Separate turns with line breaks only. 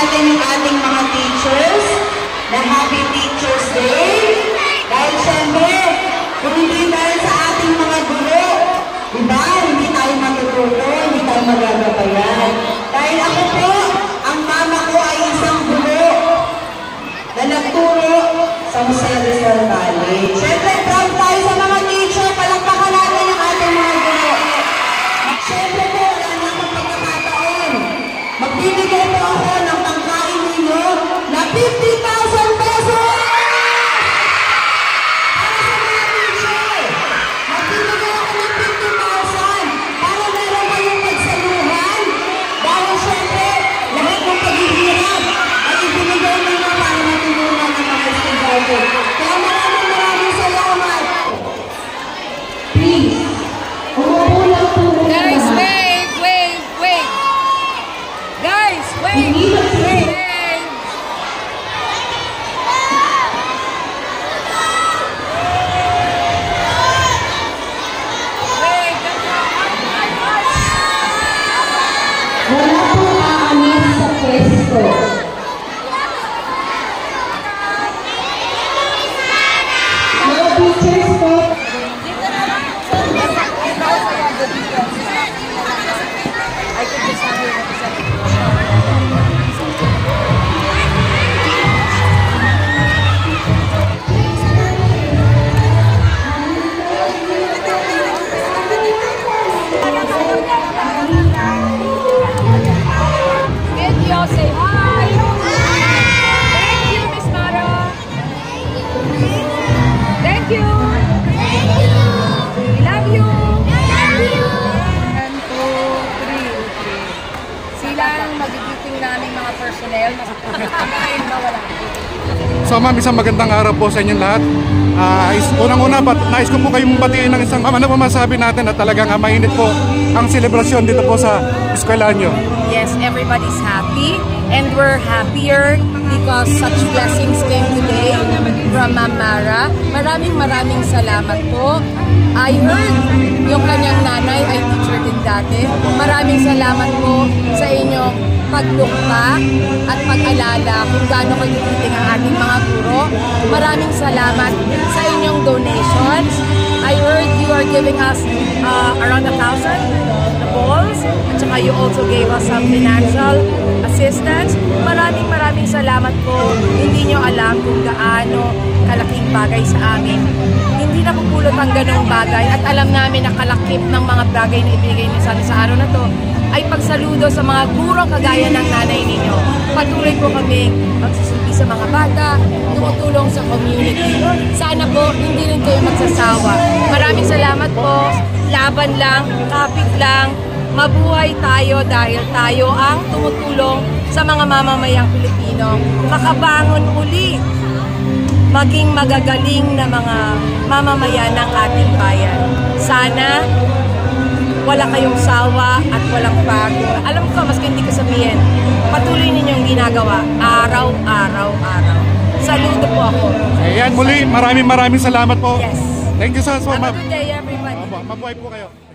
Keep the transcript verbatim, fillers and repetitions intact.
natin yung ating mga teachers na Happy Teachers Day. Dahil siyempre, kung hindi dahil sa ating mga guro, diba, hindi tayo matututo, hindi tayo magagabayan. Dahil ako po, ang mama ko ay isang guro na nagturo sa Jose Rizal College. Siyempre, proud tayo sa mga teacher, palakpakan natin ang ating mga guro. Siyempre po, wala na akong pagkakataon. Magbibigay po ako ng pangkain ninyo na fifty thousand pesos! Para sa mga teacher. Magbibigay ako ng fifty thousand para meron kayong pagsaluhan. Dahil siyempre, lahat ng paghihirap ay ibinigay nila para matulungan ng mga estudyante. Kaya maraming maraming salamat. Please, umupo lang po muna.
Guys, wait, wait, wait. Guys, wait, wait.
Wala pong aalis sa pwesto. Mga teachers po,
I could just have you represent. Get you say hi. Thank you, Miss Mara. Thank you. We love you. One, two, three. Sila ang magigiting naming mga personnel. Kakain ba wala?
So ma'am, isang magandang araw po sa inyong lahat. Uh, Unang-una, nais ko po kayong batiin ng isang ma'am. Ano po masabi natin na talagang uh, mainit po ang selebrasyon dito po sa eskwelahan nyo?
Yes, everybody's happy and we're happier because such blessings came today from Ma'am Mara. Maraming maraming salamat po. I heard yung kanyang nanay ay teacher din dati. Maraming salamat po sa inyong paglukta at pag-alala kung gaano kagigiting ang ating mga guro. Maraming salamat sa inyong donations. I heard you are giving us uh, around a thousand balls at saka you also gave us some financial assistance. Maraming maraming salamat po. Hindi nyo alam kung gaano kalaking bagay sa amin. Hindi na pupulot ang ganong bagay at alam namin na kalakip ng mga bagay na ibigay niyo sa amin sa araw na to ay pagsaludo sa mga gurong kagaya ng nanay ninyo. Patuloy po kami magsusulti sa mga bata, tumutulong sa community. Sana po hindi rin kayo magsasawa. Maraming salamat po. Laban lang, kapit lang, mabuhay tayo dahil tayo ang tumutulong sa mga mamamayang Pilipino. Makabangon uli, maging magagaling na mga mamamayan ng ating bayan. Sana wala kayong sawa at walang pagod. Alam ko, maski hindi ko sabihin, patuloy ninyong ginagawa araw-araw, araw. Saludo po ako.
Ayan, muli, maraming maraming salamat po.
Yes.
Thank you so much, ma'am.
Have a good day, everybody.
Mabuhay po kayo.